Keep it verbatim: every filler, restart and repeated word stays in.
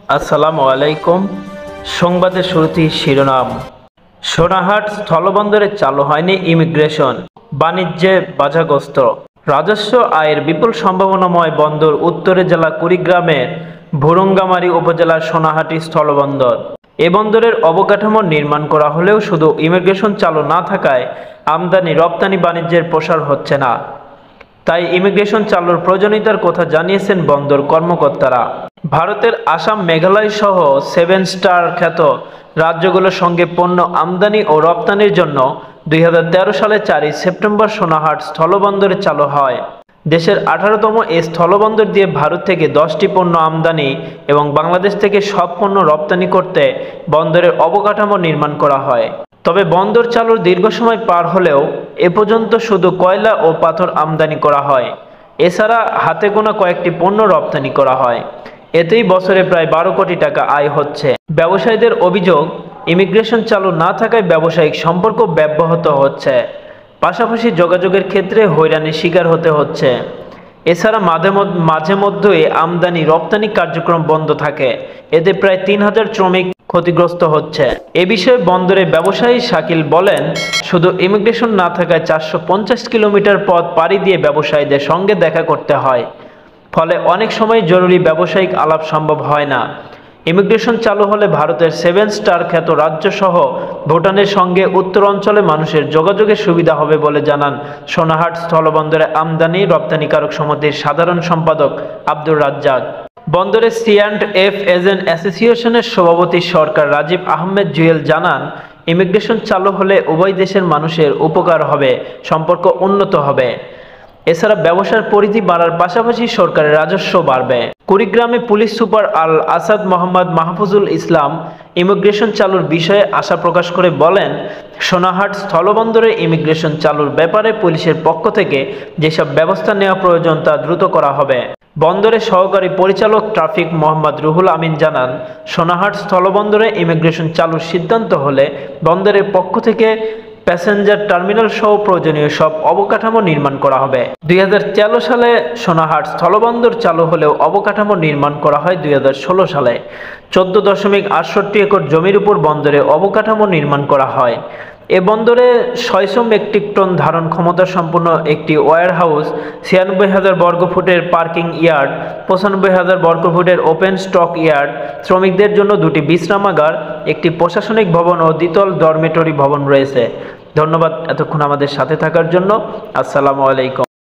আসসালামু আলাইকুম। সংবাদের শুরুতেই শিরোনাম। সোনাহাট স্থলবন্দরে চালু হয়নি ইমিগ্রেশন, বাণিজ্যে বাধাগ্রস্ত। রাজস্ব আয়ের বিপুল সম্ভাবনাময় বন্দর উত্তরে জেলা কুড়িগ্রামের ভুরুঙ্গামারী উপজেলার সোনাহাটি স্থলবন্দর। এ বন্দরের অবকাঠামো নির্মাণ করা হলেও শুধু ইমিগ্রেশন চালু না থাকায় আমদানি রপ্তানি বাণিজ্যের প্রসার হচ্ছে না। তাই ইমিগ্রেশন চালুর প্রয়োজনীয়তার কথা জানিয়েছেন বন্দর কর্মকর্তারা। ভারতের আসাম, মেঘালয় সহ সেভেন স্টার খ্যাত রাজ্যগুলোর সঙ্গে পণ্য আমদানি ও রপ্তানির জন্য দুই হাজার তেরো সালে চারই সেপ্টেম্বর সোনাহাট স্থলবন্দরে চালু হয়। দেশের আঠারোতম এই স্থলবন্দর দিয়ে ভারত থেকে দশটি পণ্য আমদানি এবং বাংলাদেশ থেকে সব পণ্য রপ্তানি করতে বন্দরের অবকাঠামো নির্মাণ করা হয়। তবে বন্দর চালুর দীর্ঘ সময় পার হলেও এ পর্যন্ত শুধু কয়লা ও পাথর আমদানি করা হয়। এছাড়া হাতে গোনা কয়েকটি পণ্য রপ্তানি করা হয়। এতেই বছরে প্রায় বারো কোটি টাকা আয় হচ্ছে। ব্যবসায়ীদের অভিযোগ, ইমিগ্রেশন চালু না থাকায় ব্যবসায়িক সম্পর্ক ব্যাহত হচ্ছে, পাশাপাশি যোগাযোগের ক্ষেত্রে হয়রানির শিকার হতে হচ্ছে। এছাড়া মাঝে মাঝে মধ্যেই আমদানি রপ্তানি কার্যক্রম বন্ধ থাকে, এতে প্রায় তিন হাজার শ্রমিক ক্ষতিগ্রস্ত হচ্ছে। এ বিষয়ে বন্দরের ব্যবসায়ী শাকিল বলেন, শুধু ইমিগ্রেশন না থাকায় চারশো পঞ্চাশ কিলোমিটার পথ পাড়ি দিয়ে ব্যবসায়ীদের সঙ্গে দেখা করতে হয়, ফলে অনেক সময় জরুরি ব্যবসায়িক আলাপ সম্ভব হয় না। ইমিগ্রেশন চালু হলে ভারতের সেভেন স্টার খ্যাত রাজ্য সহ ভুটানের সঙ্গে উত্তর অঞ্চলে মানুষের যোগাযোগের সুবিধা হবে বলে জানান সোনাহাট স্থলবন্দরে আমদানি রপ্তানিকারক সমিতির সাধারণ সম্পাদক আব্দুর রাজ্জাক। বন্দরের সি অ্যান্ড এফ এজেন্ট অ্যাসোসিয়েশনের সভাপতি সরকার রাজীব আহমেদ জুয়েল জানান, ইমিগ্রেশন চালু হলে উভয় দেশের মানুষের উপকার হবে, সম্পর্ক উন্নত হবে। এছাড়া ব্যবসার পরিধি বাড়ার পাশাপাশি সরকারের রাজস্ব বাড়বে। কুড়িগ্রামে police super Al Asad Mohammad Mahfuzul Islam immigration চালুর বিষয়ে আশা প্রকাশ করে বলেন, সোনাহাট স্থলবন্দরে ইমিগ্রেশন চালুর ব্যাপারে পুলিশের পক্ষ থেকে যেসব ব্যবস্থা নেওয়া প্রয়োজন তা দ্রুত করা হবে। বন্দরের সহকারী পরিচালক ট্রাফিক মোহাম্মদ রুহুল আমিন জানান, সোনাহাট স্থলবন্দরে ইমিগ্রেশন চালুর সিদ্ধান্ত হলে বন্দরের পক্ষ থেকে প্যাসেঞ্জার টার্মিনাল সহ প্রয়োজনীয় সব অবকাঠামো নির্মাণ করা হবে। দুই হাজার তেরো সালে সোনাহাট স্থলবন্দর চালু হলেও অবকাঠামো নির্মাণ করা হয় দুই হাজার ষোলো সালে। চোদ্দ দশমিক আটষট্টি একর জমির উপর বন্দরে অবকাঠামো নির্মাণ করা হয়। এ বন্দরে ছয়শো মেট্রিক টন ধারণ ক্ষমতা সম্পন্ন একটি ওয়্যার হাউস, ছিয়ানব্বই হাজার বর্গফুটের পার্কিং ইয়ার্ড, পঁচানব্বই হাজার বর্গফুটের ওপেন স্টক ইয়ার্ড, শ্রমিকদের জন্য দুটি বিশ্রামাগার, একটি প্রশাসনিক ভবন ও দ্বিতল ডরমেটরি ভবন রয়েছে। ধন্যবাদ এতক্ষণ আমাদের সাথে থাকার জন্য। আসসালামু আলাইকুম।